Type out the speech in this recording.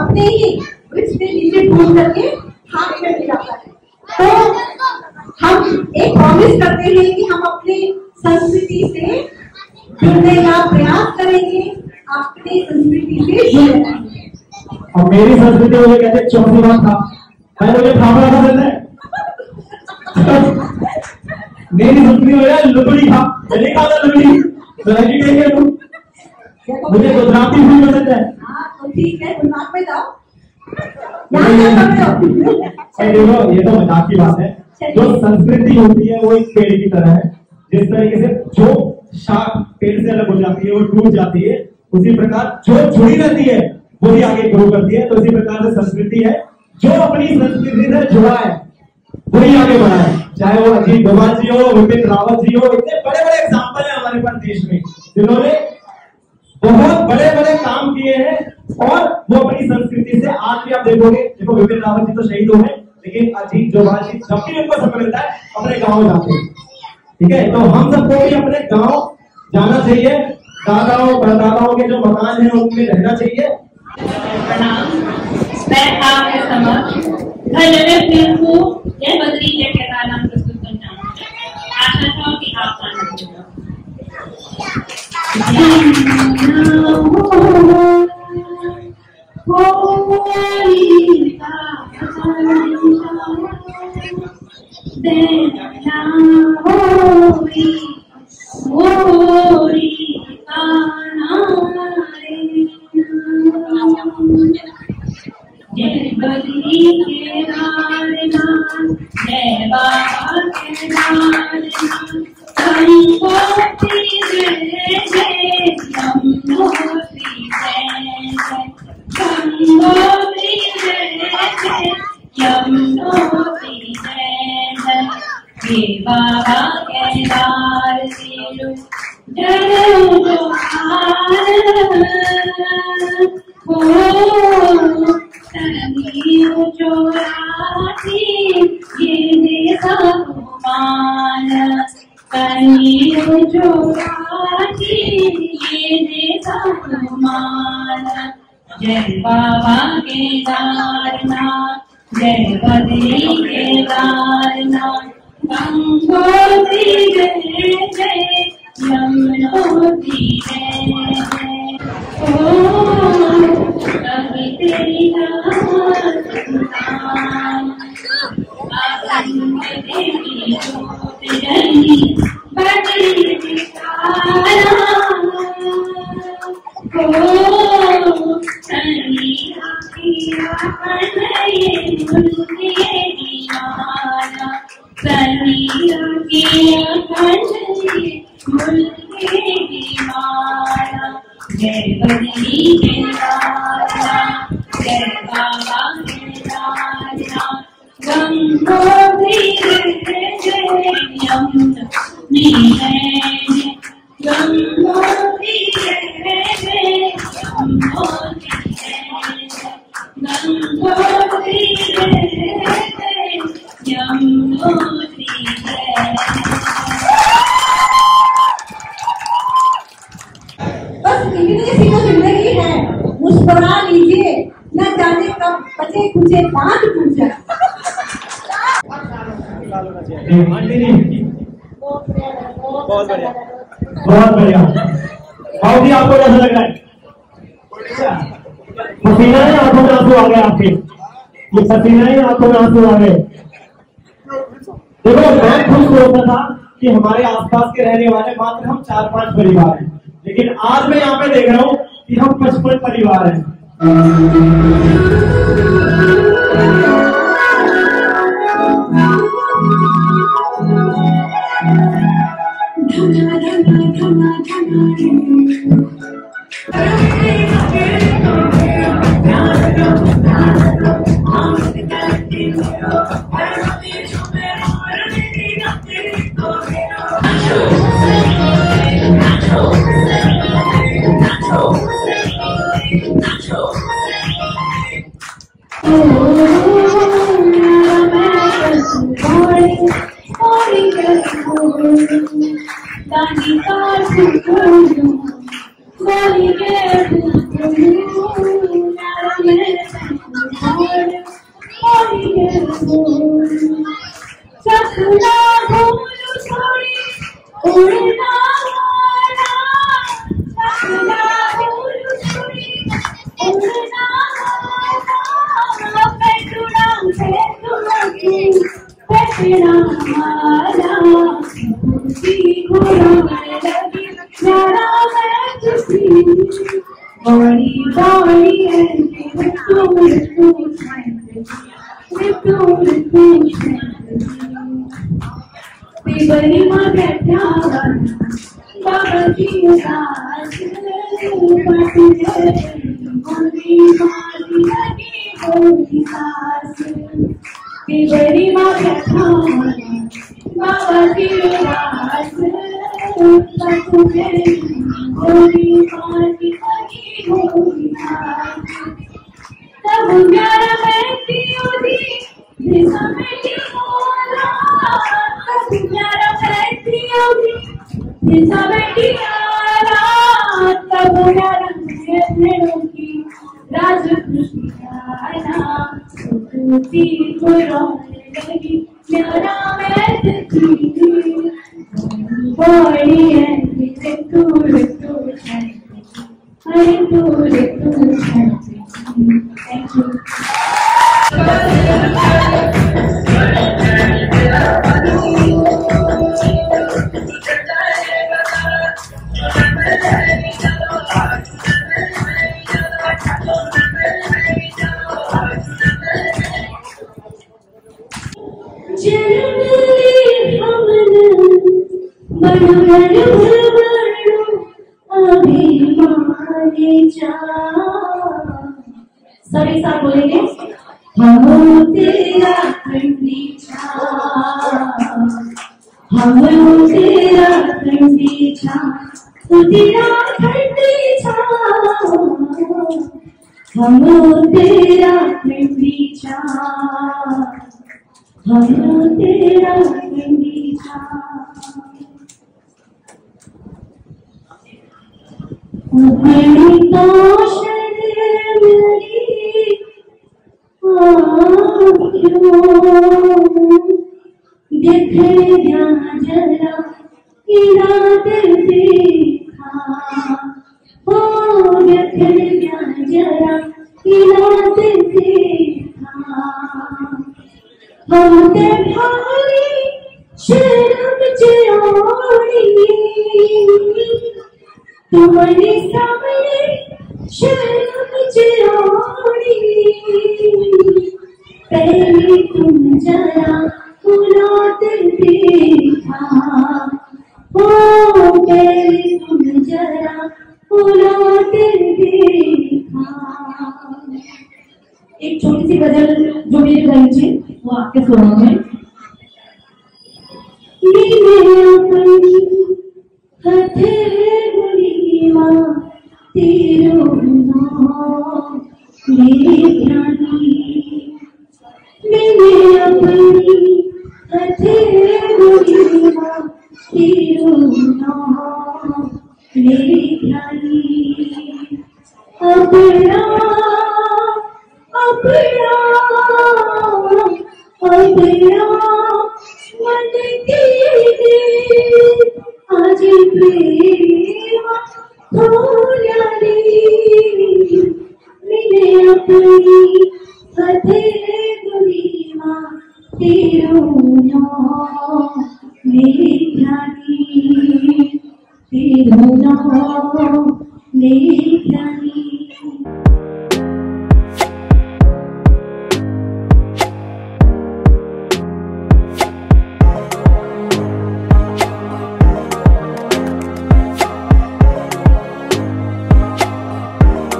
अपने ही वृक्ष के नीचे ढूंढ करके हाथ में ले जाता है। तो हम एक प्रॉमिस करते हैं कि हम अपनी संस्कृति से जुड़ने का प्रयास करेंगे, अपनी संस्कृति से जुड़े रहेंगे। और मेरी संस्कृति मुझे कहते चौथी बात था, मैं मुझे फाफड़ा था देता है। मेरी संस्कृति में लुगड़ी था, मैंने कहा था लुगड़ी मुझे गुजराती भी पसंद है। हाँ तो ठीक है, गुजरात में जाओ। देखो ये तो मजाक की बात है। जो संस्कृति होती है वो एक पेड़ की तरह है, जिस तरीके से जो शाख पेड़ से अलग हो जाती है वो टूट जाती है, उसी प्रकार जो जुड़ी रहती है वो भी आगे ग्रो करती है। तो इसी प्रकार से संस्कृति है, जो अपनी संस्कृति से जुड़ा है वही आगे बढ़ा है। चाहे वो अजीत डोभाल जी हो, विपिन रावत जी हो, इतने बड़े बड़े एग्जाम्पल है हमारे पास देश में जिन्होंने बहुत बड़े बड़े काम किए हैं और वो अपनी संस्कृति से आज भी आप देखोगे। देखो विपिन रावत जी तो शहीद हो गए, लेकिन अजीत डोभाल जी जब भी उनको समय मिलता है अपने गाँव जाते हैं। ठीक है, तो हम सबको भी अपने गाँव जाना चाहिए, दादाओं परदादाओं के जो मकान है उनमें रहना चाहिए। प्रणाम, मैं आपके समक्ष घर फिल्म को जय बद्री जय केदारनाथ प्रस्तुत करना चाहूँगी। आशा हूँ कि आप आनंद लेंगे। जय बद्री केदारनाथ, जय बाबा केदारनाथ, गंगोत्री जय जय, यमुनोत्री जय जय, गंगोत्री जय जय, यमुनोत्री जय जय, हे बाबा केदार तेरो जय जोहार हो। तनियो चोराती ये देखा गुमान, तनियो चोराती ये देखा गुमान। जय बाबा केदारनाथ, जय बद्री केदारनाथ, गंगोत्री जय जय, यमुनोत्री जय जय। कभी तेरी देवी जोतरनी बद्री जय बद्री केदारनाथ, जय बाबा केदारनाथ, गंगोत्री जय जय, यमुनोत्री जय जय, गंगोत्री जय जय, यमुनोत्री जय जय, गंगोत्री जय जय, यमुनोत्री जय। बस इतनी सी तो जिंदगी है, मुस्कुरा लीजिए, न जाने कब बचे कुचे दांत टूट जाए। बहुत बढ़िया, बहुत बढ़िया। भाव जी आपको कैसा लग रहा है? पसीना ही आंखों में आंसू आ गए आपके, ये पसीना ही आंखों में आंसू आ गए। देखो मैं खुश होता था कि हमारे आसपास के रहने वाले मात्र हम 4-5 परिवार हैं, लेकिन आज मैं यहाँ पे देख रहा हूँ कि हम 55 परिवार हैं। Dani आया खुशी को रोने लगी जरा मैं तुझी बड़ी बड़ी है बड़ी माँ बैठा बाबा की उदास बड़ी माँ बैठा बाबा की उदास तब प्यारा बैठी होती दिशा में बोला तब प्यारा बैठी होती दिशा में आला तब प्यारा की राज खुशी आया खुशी को रोने लगी प्यारा मैं तुझी बड़ी है तू अरे तू Thank you. सभी साथ बोलेंगे हम तेरा ठंडी हम तेरा ठंडी तू तेरा ठंडी हम तेरा ठंडी हम तेरा ठंडी जरा इराद देखा हो जरा इराद देखा हम ते भारी शर्म जोड़ी तुम्हारे सामने शर्म जोड़ी पहले तुम जरा उलट देखा हो पहले तुम जरा उलट देखा। एक छोटी सी गजल जो मेरे गाई वो आपके सुनों में तेरो मेरी रानी मेरे अपनी तेरो मेरी रानी अपना अपना अपना मन के आज प्रेम खोला रे मेरे अपनी बुरी माँ तेरो नाम मेरी रानी तेरो नाम मेरी रानी